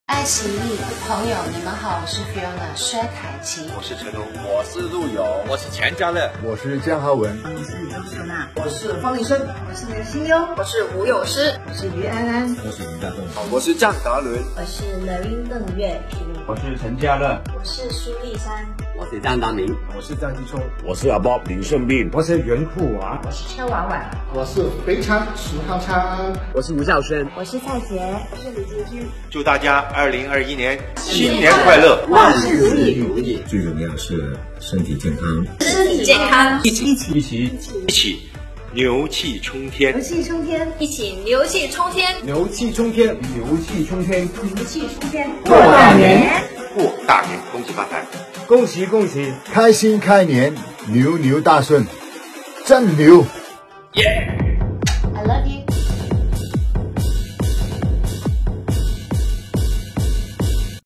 爱奇艺朋友，你们好，我是 Fiona 薛凯琪， 我是成龙，我是陆游，我是钱嘉乐， 我是江浩文， 我是周秀娜， 我是方力申， 我是刘心悠， 我是吴有诗， 我是于安安， 我是林大栋， 我是张达伦， 我是 Marine 邓月平， 我是陈嘉乐， 我是苏丽珊， 我是张达明， 我是张继聪， 我是阿包林胜斌， 我是袁库娃， 我是车婉婉， 我是肥肠徐浩昌， 我是吴孝轩， 我是蔡杰，我是李晶晶。 祝大家2021年新年快乐， 万事如意， 最重要是身体健康， 身体健康， 一起牛气冲天， 牛气冲天， 一起牛气冲天， 牛气冲天， 牛气冲天， 牛气冲天， 过大年， 过大年，恭喜发财， 恭喜恭喜， 开心开年，牛牛大顺，真牛！ 耶！